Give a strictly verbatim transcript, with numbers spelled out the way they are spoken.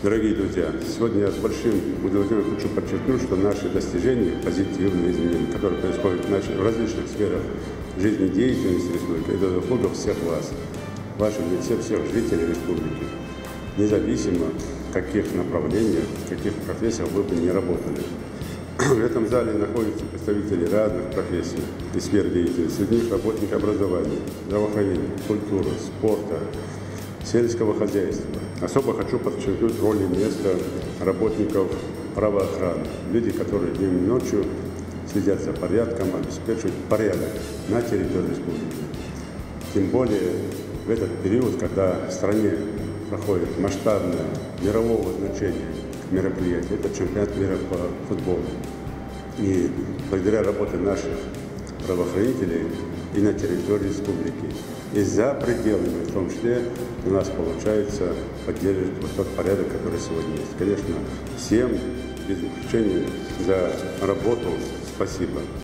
Дорогие друзья, сегодня я с большим удовлетворением хочу подчеркнуть, что наши достижения, позитивные изменения, которые происходят в, нашей, в различных сферах жизнедеятельности республики, это заслуга всех вас, в вашем лице всех жителей республики, независимо в каких направлениях, в каких профессиях вы бы не работали. В этом зале находятся представители разных профессий и сфер деятельности, среди них работники образования, здравоохранения, культуры, спорта, сельского хозяйства. Особо хочу подчеркнуть роль и место работников правоохраны. Люди, которые днем и ночью следят за порядком, обеспечивают порядок на территории республики. Тем более в этот период, когда в стране проходит масштабное мирового значения мероприятие, это чемпионат мира по футболу. И благодаря работе наших правоохранителей и на территории республики, и за пределами, в том числе, у нас получается поддерживать вот тот порядок, который сегодня есть. Конечно, всем без исключения за работу спасибо.